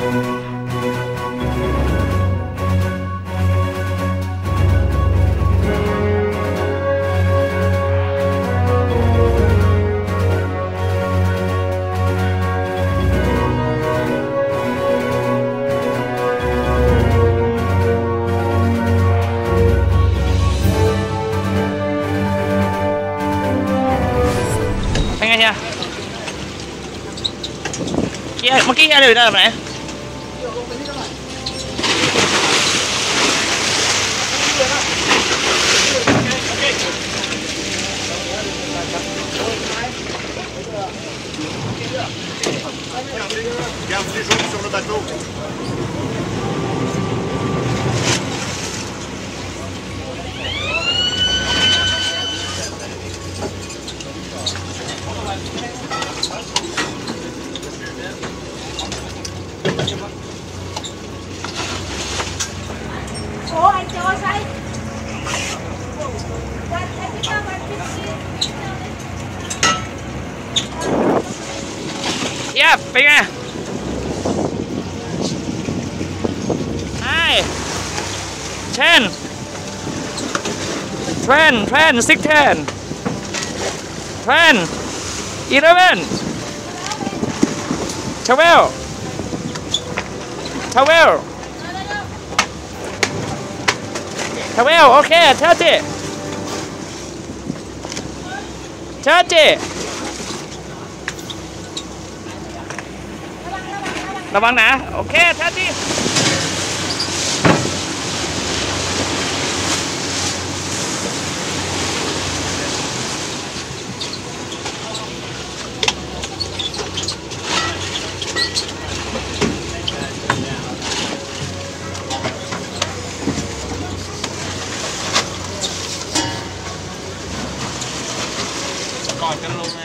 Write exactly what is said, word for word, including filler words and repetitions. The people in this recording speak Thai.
เมื่อกี้อะไรอยู่ด้านไหนเยี่ยมเป็นไงไอ้เชนเทรนเทรนซิกเทนเทรนอีเลเวนทเวลทเวลทเวลโอเคเท่าจีเท่าจีระวังนะโอเคเท่าจีก่อนกันลงไง